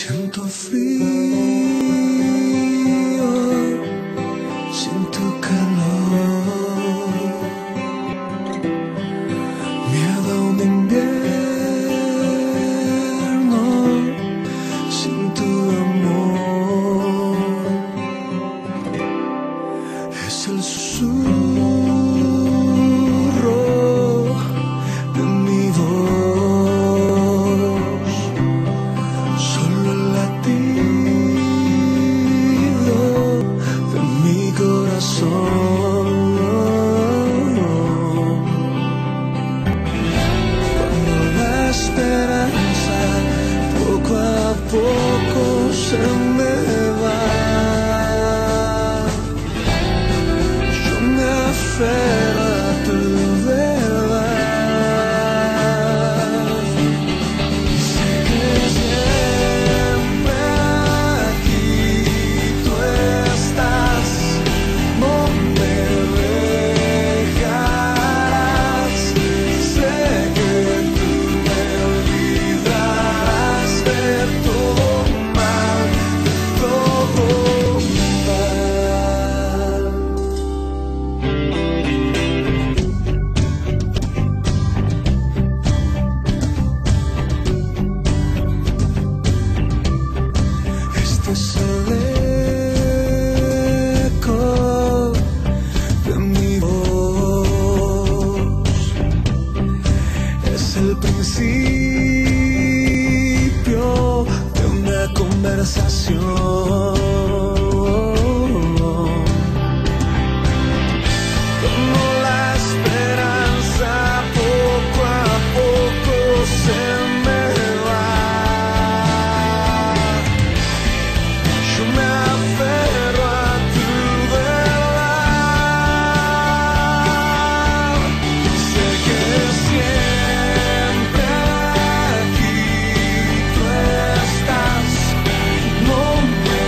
Siento frío sin tu calor, miedo a un invierno sin tu amor. Es el susurro de mi voz, solo el latido de mi corazón. Cuando la esperanza poco a poco se me va, yo me aferro a tu verdad y sé que siempre aquí tú estás, no me dejarás. Sé que tú me librarás de todo mal, de todo mal. Este es el eco de mi voz, es el principio de una conversación. Como la esperanza poco a poco se me va, yo me aferro a tu verdad. Sé que siempre aquí tú estás, no me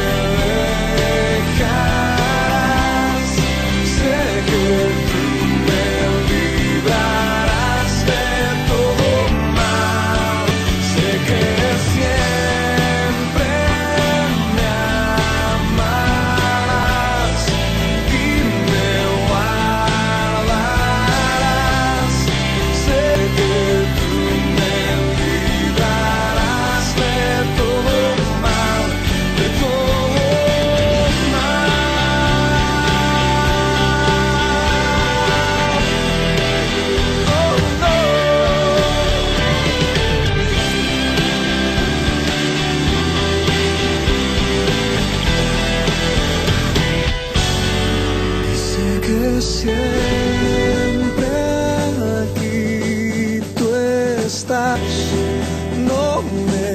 dejarás. Sé que tú me librarás de todo mal. Sé que siempre me amarás y me guardarás. Sé que tú me librarás de todo mal, de todo mal. Oh, no. Y sé que siempre aquí tú estás, no me